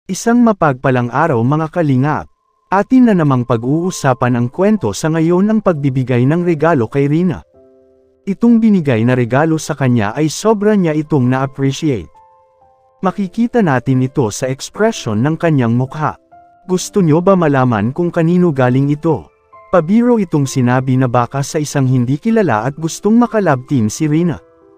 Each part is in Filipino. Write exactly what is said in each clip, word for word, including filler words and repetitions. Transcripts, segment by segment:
Isang mapagpalang araw mga kalingap. Atin na namang pag-uusapan ang kwento sa ngayon ng pagbibigay ng regalo kay Rina. Itong binigay na regalo sa kanya ay sobra niya itong na-appreciate. Makikita natin ito sa ekspresyon ng kanyang mukha. Gusto nyo ba malaman kung kanino galing ito? Pabiro itong sinabi na baka sa isang hindi kilala at gustong makalab team si Rina.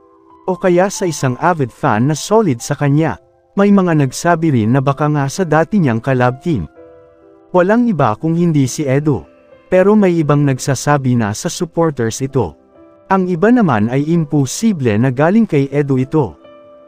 O kaya sa isang avid fan na solid sa kanya. May mga nagsabi rin na baka nga sa dati niyang kalab team. Walang iba kung hindi si Edo. Pero may ibang nagsasabi na sa supporters ito. Ang iba naman ay imposible na galing kay Edo ito.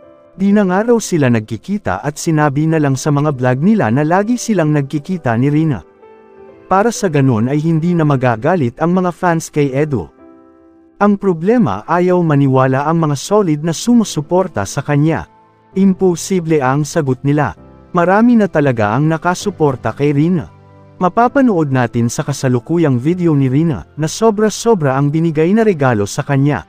Di na nga raw sila nagkikita at sinabi na lang sa mga vlog nila na lagi silang nagkikita ni Rina. Para sa ganun ay hindi na magagalit ang mga fans kay Edo. Ang problema ayaw maniwala ang mga solid na sumusuporta sa kanya. Imposible ang sagot nila. Marami na talaga ang nakasuporta kay Rina. Mapapanood natin sa kasalukuyang video ni Rina na sobra-sobra ang binigay na regalo sa kanya.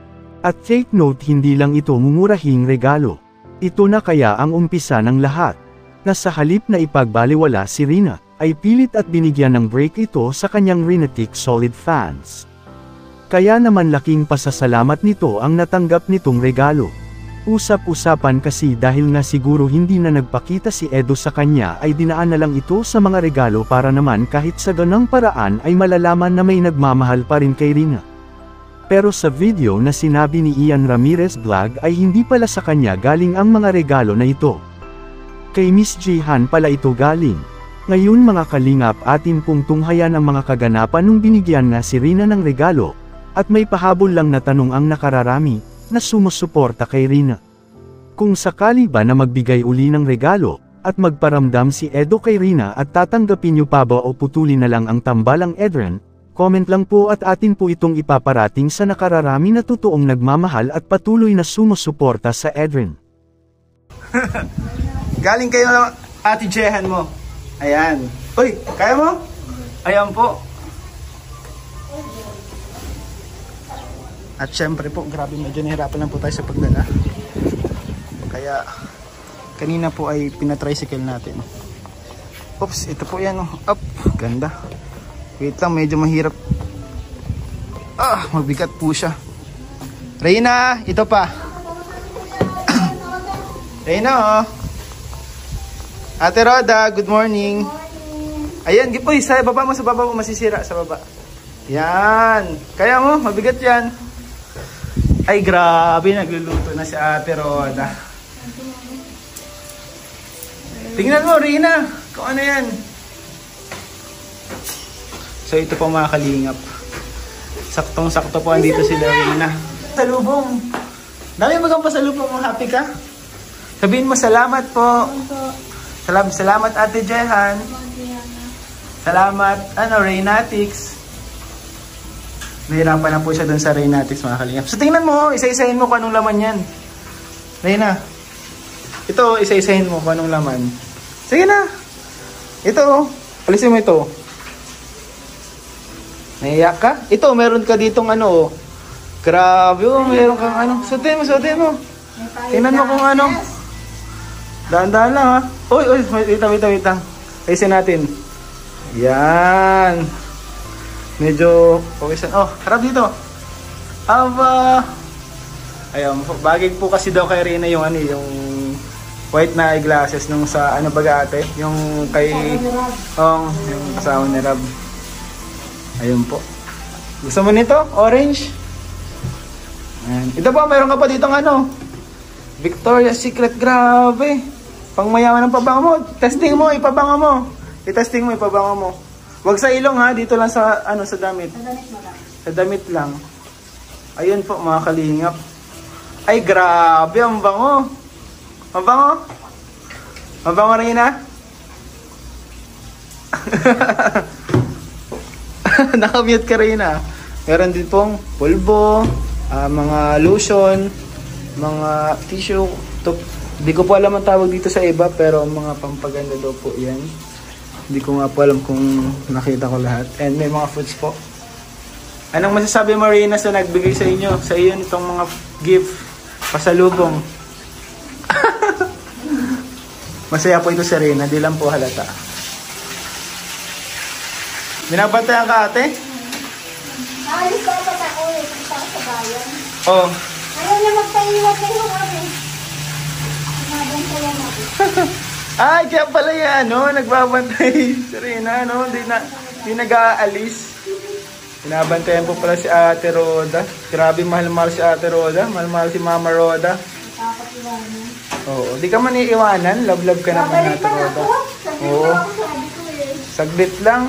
At take note, hindi lang ito mumurahing regalo. Ito na kaya ang umpisa ng lahat. Na sa halip na ipagbaliwala si Rina, ay pilit at binigyan ng break ito sa kanyang Rinatic solid fans. Kaya naman laking pasasalamat nito ang natanggap nitong regalo. Usap-usapan kasi dahil nga siguro hindi na nagpakita si Edo sa kanya ay dinaan na lang ito sa mga regalo para naman kahit sa ganang paraan ay malalaman na may nagmamahal pa rin kay Rina. Pero sa video na sinabi ni Ian Ramirez Vlog ay hindi pala sa kanya galing ang mga regalo na ito. Kay Miss Jihan pala ito galing. Ngayon mga kalingap, atin pong tunghayan ang mga kaganapan nung binigyan nga si Rina ng regalo, at may pahabol lang na tanong ang nakararami, na sumusuporta kay Rina. Kung sakali ba na magbigay uli ng regalo, at magparamdam si Edo kay Rina at tatanggapin niyo pa ba o putulin na lang ang tambalang Edren, comment lang po at atin po itong ipaparating sa nakararami na totoong nagmamahal at patuloy na sumusuporta sa Edren. Galing kayo Ate Jehan mo. Ayan. Uy, kaya mo? Ayan po. At syempre po, grabe, medyo nahirapan lang po tayo sa pagdala. Kaya, kanina po ay pinatricycle natin. Oops, ito po yan. Oh. Up, ganda. Wait lang, medyo mahirap. Ah, mabigat po siya. Reyna, ito pa. Reyna, oh. Ate Roda, good morning. Ayan, uy, sa baba mo, sa baba mo, masisira sa baba. Yan. Kaya mo, mabigat yan. Ay, grabe, nagluluto na si Ate Roda. Tingnan mo, Rina, kung ano yan. So, ito po mga kalingap. Saktong-sakto po, andito sila Rina. Salubong. Dami bagang pasalubong mo, happy ka? Sabihin mo, salamat po. Salamat, salamat Ate Jehan. Salamat, ano, Reynatics. Nahirapan na po siya dun sa Reynatics mga kalingap. So tingnan mo, isa-isahin mo kung anong laman yan. Reyna. Ito, isa-isahin mo kung anong laman. Sige na. Ito, alisin mo ito. Naiyak ka? Ito, meron ka ditong ano. Grabe, oh, meron kang ano. Suotin mo, suotin mo. Tingnan mo kung ano. Dahan-dahan lang ha. Uy, uy, wait, wait, wait lang. Alisin natin. Yan. Medyo okay sa... Oh, harap dito. Aba. Ayun, bagay po kasi daw kay Rina yung ano, yung white na eyeglasses nung sa ano baga ate, yung kay Ong, oh, yung kasama ni Rab. Ayun po. Gusto mo nito? Orange? Ayan. Ito po, mayroon ka pa ditong ano, Victoria's Secret, grabe. Pangmayaman ng pabango mo. Testing mo, ipabango mo. I-testing mo, ipabango mo. Wag sa ilong ha, dito lang sa ano sa damit. Sa damit mo lang. Sa damit lang. Ayun po mga kalingap. Ay grabe, ang bango. Mabango? Mabango rin na? Nakamute ka rin na. Meron din pong pulbo, uh, mga lotion, mga tissue. Hindi ko po alam ang tawag dito sa iba, pero mga pampaganda daw po yan. Hindi ko nga po alam kung nakita ko lahat. And may mga foods po. Anong masasabi mo, Reyna, sa nagbigay sa inyo? Sa iyo nitong mga gift, pasalubong. Masaya po ito si Reyna, di lang po halata. Binabantayan ka ate? Alis ko pa ako eh, punta ako sa bayan. Oo. Oh. Ayaw niya magpaiwan kayo kami. Binabantayan ako. Ay, kaya pala yan, no? Nagbabantay si Reyna, no? Di, na, di nag-aalis. Binabantayan po pala si Ate Roda. Grabe, mahal-mahal si Ate Roda. Mahal-mahal si Mama Roda. Takot iwanan. Oo, di ka man iiwanan. Love-love ka naman, Babalik Ate man Roda. ako. Saglit Oo. lang ako, sabi ko eh. Saglit lang.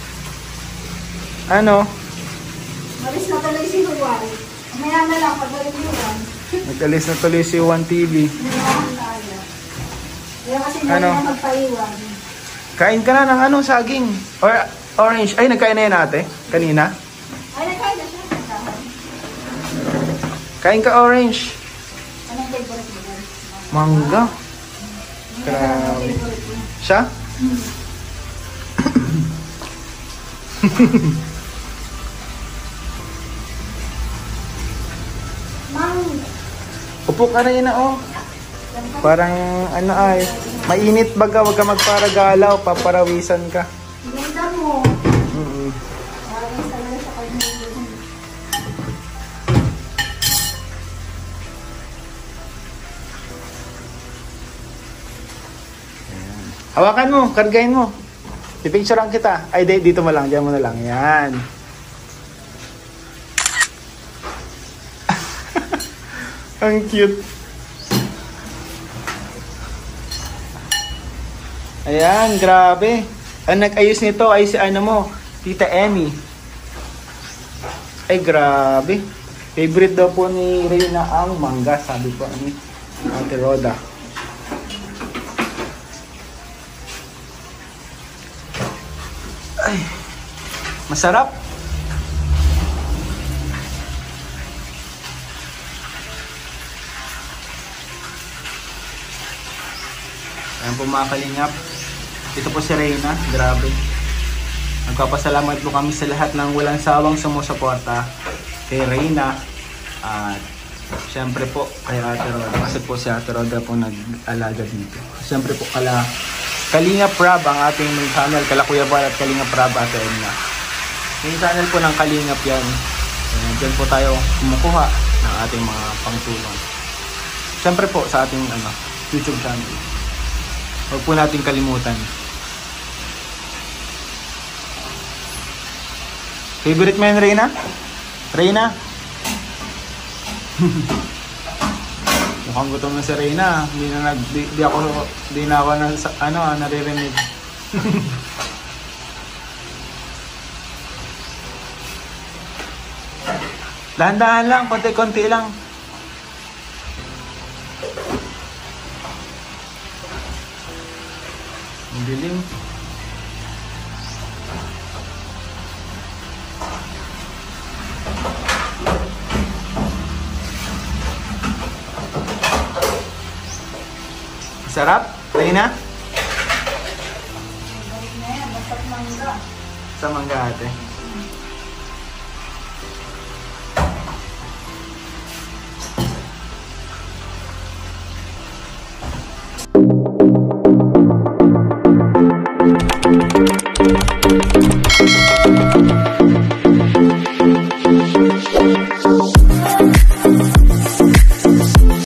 Ano? Malis na tuloy si Juan. Maya na lang, pagbalik ni Juan. Nag-alis na tuloy si Juan T V. Nalaman tayo. Kaya kasi hindi Ano? na magpaiwan. Kain ka na ng ano, saging. Or orange. Ay, nagkain na yan ate. Kanina. Ay, nagkain na siya. Nagkain. Kain ka orange. Anong favorite mo? Mangga. Anong Grabe. favorite mo? Siya? Mang, Upo ka rin na oh. Parang ano ay, mainit baga, wag ka magparagalaw, paparawisan ka. ganda mo. Mm-mm. Parang talaga sa kanya. Hawakan mo, kargahin mo. Pipicturean kita. Ay, di, dito mo lang, diyan mo na lang. Yan. Ang cute. Ayan, grabe. Ang nag-ayos nito ay si ano mo, Tita Emmy. Ay, grabe. Favorite daw po ni Reyna ang mangga, sabi po ni Ate Roda. Ay, masarap. Ayan po mga kalingap. Ito po si Reyna. Grabe. Nagpapasalamat po kami sa lahat ng walang sawang sumusuporta kay Reyna. At syempre po kay Ate Roda. Kasi po si Ate Roda po nag-alaga dito. Syempre po kala Kalinga Prab ang ating main channel. Kala Kuya Val at Kalinga Prab Ate Emna. Main channel po ng Kalingap yan. Ayan, dyan po tayo kumukuha ng ating mga pangtulong. Syempre po sa ating ano, YouTube channel. Huwag po natin kalimutan. Favorite mo yan, Reyna? Reyna? Mukhang gutom na si Reyna. Hindi na nag, di, di ako, di na ako na, ano, naririnig. Dahan-dahan lang, konti-konti lang. Ang dilim. Sarap, Reyna? Balik na yan, basta mangga. Sa mangga ate. Thank you.